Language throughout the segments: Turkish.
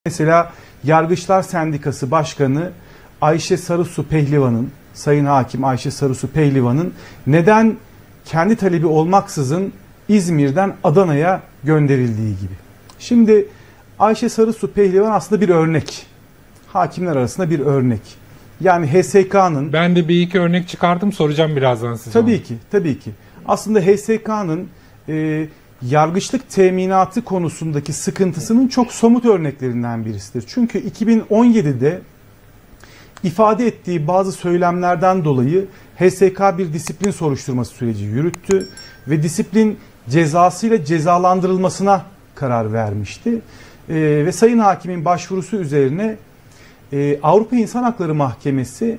Mesela Yargıçlar Sendikası Başkanı Ayşe Sarısu Pehlivan'ın, Sayın Hakim Ayşe Sarısu Pehlivan'ın neden kendi talebi olmaksızın İzmir'den Adana'ya gönderildiği gibi. Şimdi Ayşe Sarısu Pehlivan aslında bir örnek. Hakimler arasında bir örnek. Yani HSK'nın... Ben de bir iki örnek çıkardım, soracağım birazdan size. Tabii ki. Aslında HSK'nın yargıçlık teminatı konusundaki sıkıntısının çok somut örneklerinden birisidir. Çünkü 2017'de ifade ettiği bazı söylemlerden dolayı HSK bir disiplin soruşturması süreci yürüttü ve disiplin cezasıyla cezalandırılmasına karar vermişti. Ve Sayın Hakim'in başvurusu üzerine Avrupa İnsan Hakları Mahkemesi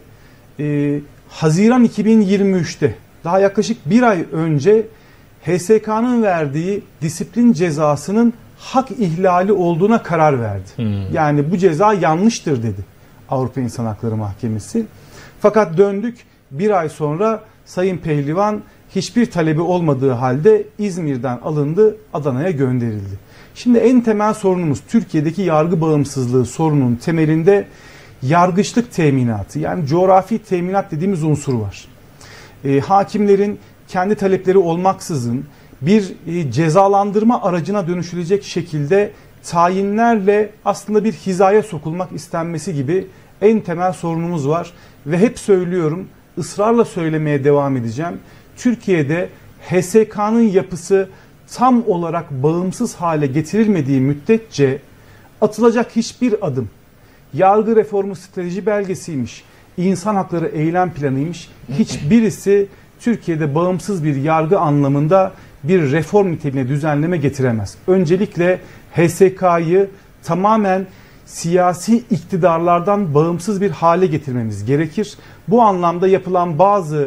Haziran 2023'te, daha yaklaşık bir ay önce, HSK'nın verdiği disiplin cezasının hak ihlali olduğuna karar verdi. Yani bu ceza yanlıştır dedi Avrupa İnsan Hakları Mahkemesi. Fakat döndük, bir ay sonra Sayın Pehlivan hiçbir talebi olmadığı halde İzmir'den alındı, Adana'ya gönderildi. Şimdi en temel sorunumuz, Türkiye'deki yargı bağımsızlığı sorunun temelinde yargıçlık teminatı, yani coğrafi teminat dediğimiz unsur var. Hakimlerin kendi talepleri olmaksızın bir cezalandırma aracına dönüşülecek şekilde tayinlerle aslında bir hizaya sokulmak istenmesi gibi en temel sorunumuz var. Ve hep söylüyorum, ısrarla söylemeye devam edeceğim. Türkiye'de HSK'nın yapısı tam olarak bağımsız hale getirilmediği müddetçe atılacak hiçbir adım, yargı reformu strateji belgesiymiş, insan hakları eylem planıymış, hiçbirisi Türkiye'de bağımsız bir yargı anlamında bir reform niteliğine düzenleme getiremez. Öncelikle HSK'yı tamamen siyasi iktidarlardan bağımsız bir hale getirmemiz gerekir. Bu anlamda yapılan bazı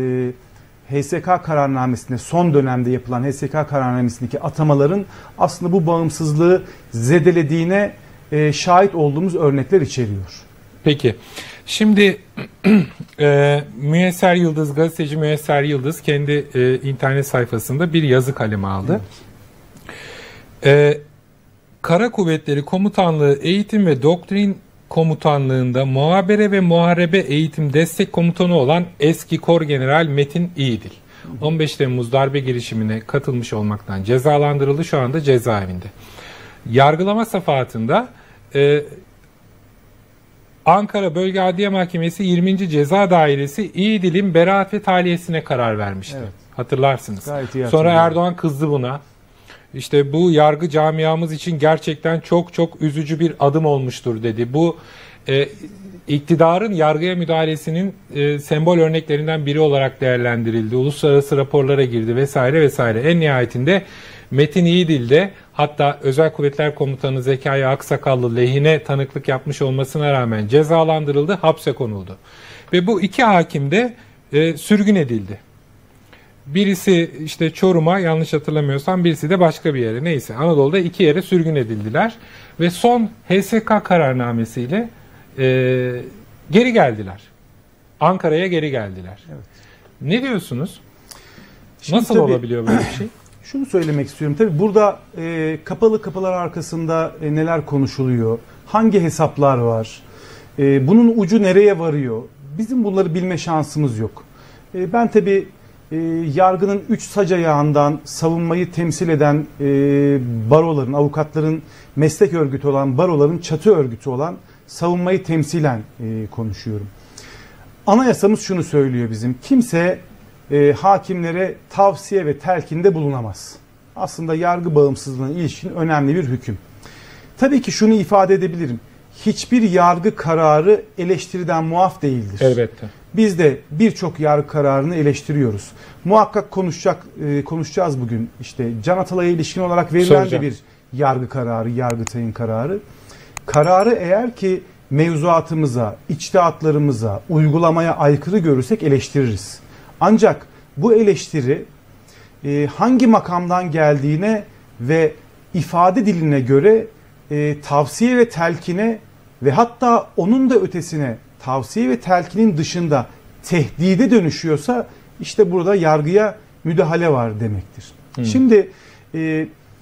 HSK kararnamesinde, son dönemde yapılan HSK kararnamesindeki atamaların aslında bu bağımsızlığı zedelediğine şahit olduğumuz örnekler içeriyor. Peki. Şimdi Müyesser Yıldız, gazeteci Müyesser Yıldız kendi internet sayfasında bir yazı kaleme aldı. Kara Kuvvetleri Komutanlığı Eğitim ve Doktrin Komutanlığı'nda muhabere ve muharebe eğitim destek komutanı olan eski Kor General Metin İyidil, 15 Temmuz darbe girişimine katılmış olmaktan cezalandırıldı, şu anda cezaevinde. Yargılama safhatında Ankara Bölge Adliye Mahkemesi 20. Ceza Dairesi İyidil'in beraat ve tahliyesine karar vermişti. Evet. Hatırlarsınız. Sonra Erdoğan kızdı buna. İşte bu yargı camiamız için gerçekten çok çok üzücü bir adım olmuştur dedi. Bu iktidarın yargıya müdahalesinin sembol örneklerinden biri olarak değerlendirildi. Uluslararası raporlara girdi vesaire vesaire. En nihayetinde Metin İyidil de, hatta Özel Kuvvetler Komutanı Zekai Aksakallı lehine tanıklık yapmış olmasına rağmen cezalandırıldı, hapse konuldu. Ve bu iki hakim de sürgün edildi. Birisi işte Çorum'a, yanlış hatırlamıyorsam, birisi de başka bir yere, neyse Anadolu'da iki yere sürgün edildiler. Ve son HSK kararnamesiyle geri geldiler. Ankara'ya geri geldiler. Evet. Ne diyorsunuz? Şimdi nasıl olabiliyor böyle bir şey? Şunu söylemek istiyorum. Tabii burada kapalı kapılar arkasında neler konuşuluyor? Hangi hesaplar var? Bunun ucu nereye varıyor? Bizim bunları bilme şansımız yok. Ben tabii yargının 3 sac ayağından savunmayı temsil eden baroların, avukatların meslek örgütü olan, baroların çatı örgütü olan savunmayı temsilen konuşuyorum. Anayasamız şunu söylüyor bizim: kimse hakimlere tavsiye ve telkinde bulunamaz. Aslında yargı bağımsızlığına ilişkin önemli bir hüküm. Tabii ki şunu ifade edebilirim: hiçbir yargı kararı eleştiriden muaf değildir. Elbette. Biz de birçok yargı kararını eleştiriyoruz. Muhakkak konuşacağız bugün. İşte Can Atalay'a ilişkin olarak verilen de bir yargı kararı, Yargıtay'ın kararı. Kararı eğer ki mevzuatımıza, içtihatlarımıza, uygulamaya aykırı görürsek eleştiririz. Ancak bu eleştiri hangi makamdan geldiğine ve ifade diline göre tavsiye ve telkine ve hatta onun da ötesine, tavsiye ve telkinin dışında tehdide dönüşüyorsa, işte burada yargıya müdahale var demektir. Şimdi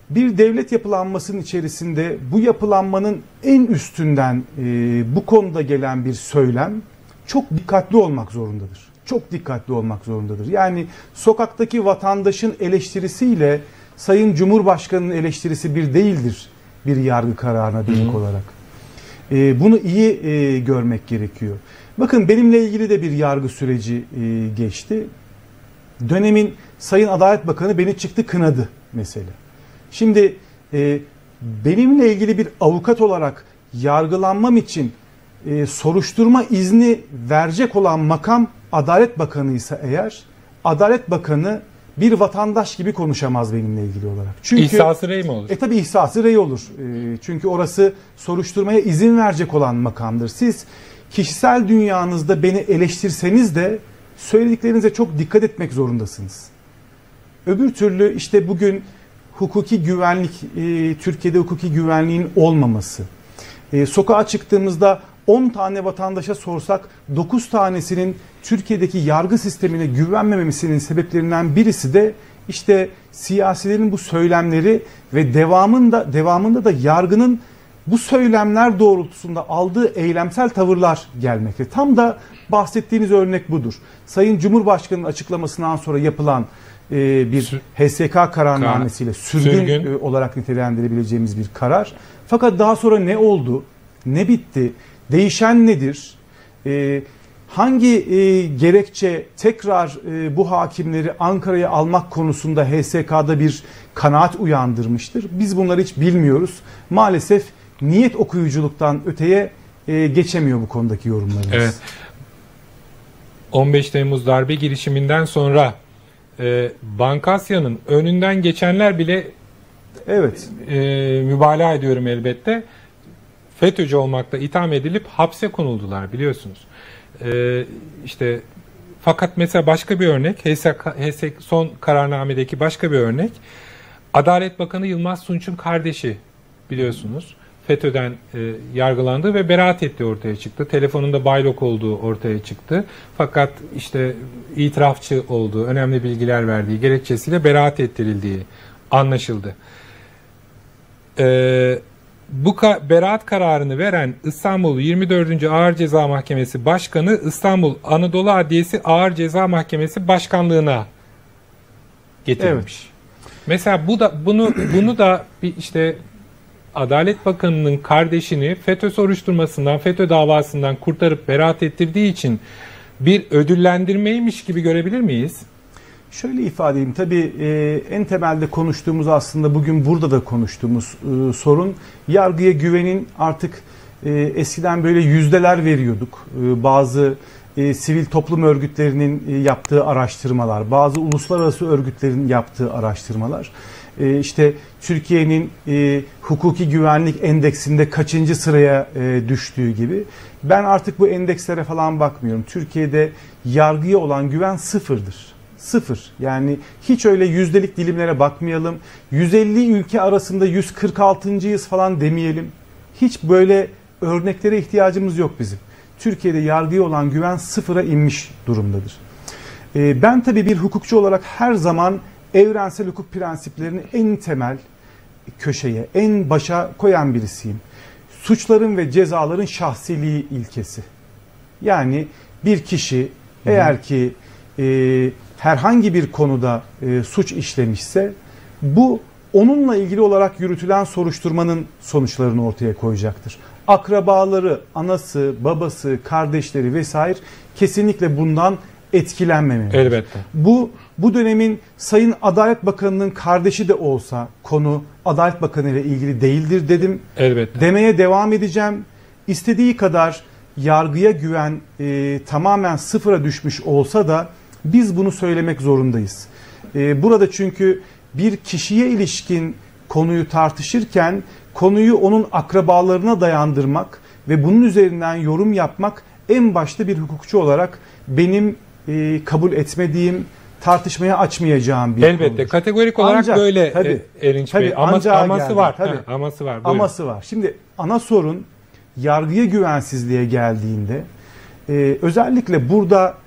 bir devlet yapılanmasının içerisinde bu yapılanmanın en üstünden bu konuda gelen bir söylem çok dikkatli olmak zorundadır. Çok dikkatli olmak zorundadır. Yani sokaktaki vatandaşın eleştirisiyle Sayın Cumhurbaşkanı'nın eleştirisi bir değildir bir yargı kararına dönük olarak. Bunu iyi görmek gerekiyor. Bakın benimle ilgili de bir yargı süreci geçti. Dönemin Sayın Adalet Bakanı beni çıktı kınadı mesela. Şimdi benimle ilgili bir avukat olarak yargılanmam için soruşturma izni verecek olan makam Adalet Bakanı ise eğer, Adalet Bakanı bir vatandaş gibi konuşamaz benimle ilgili olarak. Çünkü İhsası rey mi olur? Tabii ihsası rey olur. Çünkü orası soruşturmaya izin verecek olan makamdır. Siz kişisel dünyanızda beni eleştirseniz de söylediklerinize çok dikkat etmek zorundasınız. Öbür türlü işte bugün hukuki güvenlik, Türkiye'de hukuki güvenliğin olmaması. Sokağa çıktığımızda 10 tane vatandaşa sorsak 9 tanesinin Türkiye'deki yargı sistemine güvenmemesinin sebeplerinden birisi de işte siyasilerin bu söylemleri ve devamında da yargının bu söylemler doğrultusunda aldığı eylemsel tavırlar gelmekte. Tam da bahsettiğiniz örnek budur. Sayın Cumhurbaşkanı'nın açıklamasından sonra yapılan bir HSK kararnamesiyle sürgün olarak nitelendirebileceğimiz bir karar. Fakat daha sonra ne oldu? Ne bitti? Değişen nedir? Hangi gerekçe tekrar bu hakimleri Ankara'ya almak konusunda HSK'da bir kanaat uyandırmıştır? Biz bunları hiç bilmiyoruz. Maalesef niyet okuyuculuktan öteye geçemiyor bu konudaki yorumlarımız. Evet. 15 Temmuz darbe girişiminden sonra Bankasya'nın önünden geçenler bile mübalağa ediyorum elbette, FETÖ'cü olmakta itham edilip hapse konuldular biliyorsunuz. İşte fakat mesela başka bir örnek, HSK son kararnamedeki başka bir örnek, Adalet Bakanı Yılmaz Tunç'un kardeşi biliyorsunuz FETÖ'den yargılandı ve beraat ettiği ortaya çıktı. Telefonunda baylok olduğu ortaya çıktı. Fakat işte itirafçı olduğu, önemli bilgiler verdiği gerekçesiyle beraat ettirildiği anlaşıldı. Bu beraat kararını veren İstanbul 24. Ağır Ceza Mahkemesi Başkanı İstanbul Anadolu Adliyesi Ağır Ceza Mahkemesi Başkanlığına getirilmiş. Evet. Mesela bunu da bir işte Adalet Bakanı'nın kardeşini FETÖ soruşturmasından, FETÖ davasından kurtarıp beraat ettirdiği için bir ödüllendirmeymiş gibi görebilir miyiz? Şöyle ifade edeyim. Tabii en temelde konuştuğumuz, aslında bugün burada da konuştuğumuz sorun, yargıya güvenin artık eskiden böyle yüzdeler veriyorduk. Bazı sivil toplum örgütlerinin yaptığı araştırmalar, bazı uluslararası örgütlerin yaptığı araştırmalar. İşte Türkiye'nin hukuki güvenlik endeksinde kaçıncı sıraya düştüğü gibi. Ben artık bu endekslere falan bakmıyorum. Türkiye'de yargıya olan güven sıfırdır. Sıfır. Yani hiç öyle yüzdelik dilimlere bakmayalım. 150 ülke arasında 146.'yız falan demeyelim. Hiç böyle örneklere ihtiyacımız yok bizim. Türkiye'de yargıya olan güven sıfıra inmiş durumdadır. Ben tabii bir hukukçu olarak her zaman evrensel hukuk prensiplerini en temel köşeye, en başa koyan birisiyim. Suçların ve cezaların şahsiliği ilkesi. Yani bir kişi eğer ki herhangi bir konuda suç işlemişse bu onunla ilgili olarak yürütülen soruşturmanın sonuçlarını ortaya koyacaktır. Akrabaları, anası, babası, kardeşleri vesaire kesinlikle bundan etkilenmemeli. Elbette. Bu dönemin Sayın Adalet Bakanı'nın kardeşi de olsa konu Adalet Bakanı ile ilgili değildir dedim. Elbette. Demeye devam edeceğim. İstediği kadar yargıya güven tamamen sıfıra düşmüş olsa da biz bunu söylemek zorundayız. Burada çünkü bir kişiye ilişkin konuyu tartışırken konuyu onun akrabalarına dayandırmak ve bunun üzerinden yorum yapmak en başta bir hukukçu olarak benim kabul etmediğim, tartışmaya açmayacağım bir elbette konudur. Kategorik olarak Ancak, böyle tabii, Erinç Bey. Aması var. Aması var. Buyurun. Aması var. Şimdi ana sorun yargıya güvensizliğe geldiğinde özellikle burada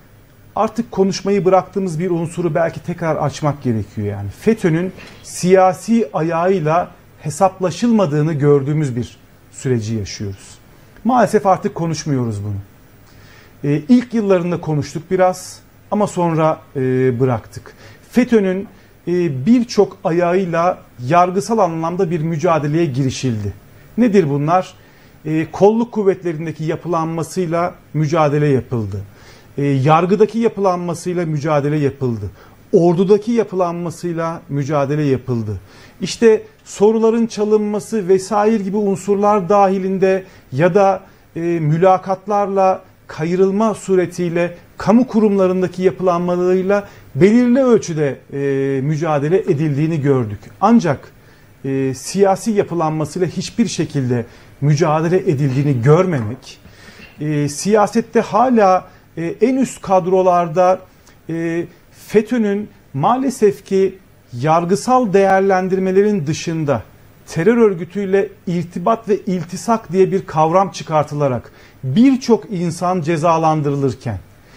artık konuşmayı bıraktığımız bir unsuru belki tekrar açmak gerekiyor yani. FETÖ'nün siyasi ayağıyla hesaplaşılmadığını gördüğümüz bir süreci yaşıyoruz. Maalesef artık konuşmuyoruz bunu. İlk yıllarında konuştuk biraz ama sonra bıraktık. FETÖ'nün birçok ayağıyla yargısal anlamda bir mücadeleye girişildi. Nedir bunlar? Kolluk kuvvetlerindeki yapılanmasıyla mücadele yapıldı. Yargıdaki yapılanmasıyla mücadele yapıldı. Ordudaki yapılanmasıyla mücadele yapıldı. İşte soruların çalınması vesaire gibi unsurlar dahilinde ya da mülakatlarla kayırılma suretiyle kamu kurumlarındaki yapılanmalarıyla belirli ölçüde mücadele edildiğini gördük. Ancak siyasi yapılanmasıyla hiçbir şekilde mücadele edildiğini görmemek, siyasette hala en üst kadrolarda FETÖ'nün maalesef ki yargısal değerlendirmelerin dışında terör örgütüyle irtibat ve iltisak diye bir kavram çıkartılarak birçok insan cezalandırılırken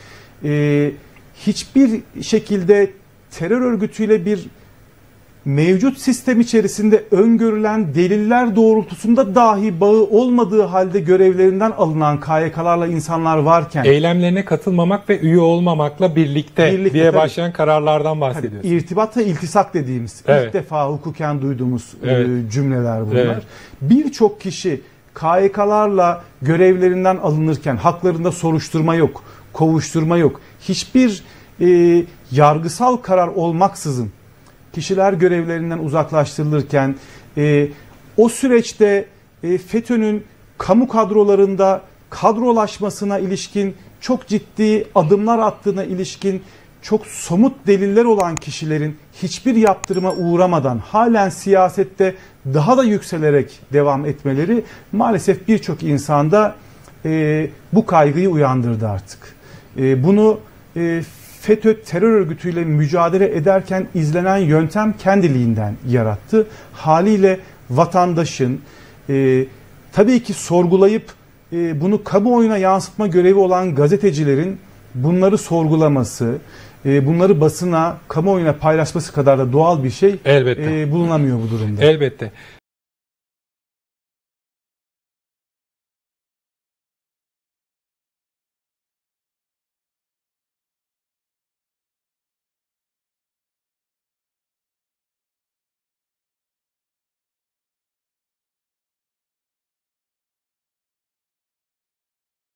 hiçbir şekilde terör örgütüyle bir mevcut sistem içerisinde öngörülen deliller doğrultusunda dahi bağı olmadığı halde görevlerinden alınan KYK'larla insanlar varken, eylemlerine katılmamak ve üye olmamakla birlikte diye başlayan kararlardan bahsediyoruz. İrtibat ve iltisak dediğimiz ilk defa hukuken duyduğumuz cümleler bunlar. Evet. Birçok kişi KYK'larla görevlerinden alınırken haklarında soruşturma yok, kovuşturma yok. Hiçbir yargısal karar olmaksızın kişiler görevlerinden uzaklaştırılırken o süreçte FETÖ'nün kamu kadrolarında kadrolaşmasına ilişkin çok ciddi adımlar attığına ilişkin çok somut deliller olan kişilerin hiçbir yaptırıma uğramadan halen siyasette daha da yükselerek devam etmeleri maalesef birçok insanda bu kaygıyı uyandırdı artık. Bunu FETÖ terör örgütüyle mücadele ederken izlenen yöntem kendiliğinden yarattı. Haliyle vatandaşın tabii ki sorgulayıp bunu kamuoyuna yansıtma görevi olan gazetecilerin bunları sorgulaması, bunları basına, kamuoyuna paylaşması kadar da doğal bir şey bulunamıyor bu durumda. Elbette.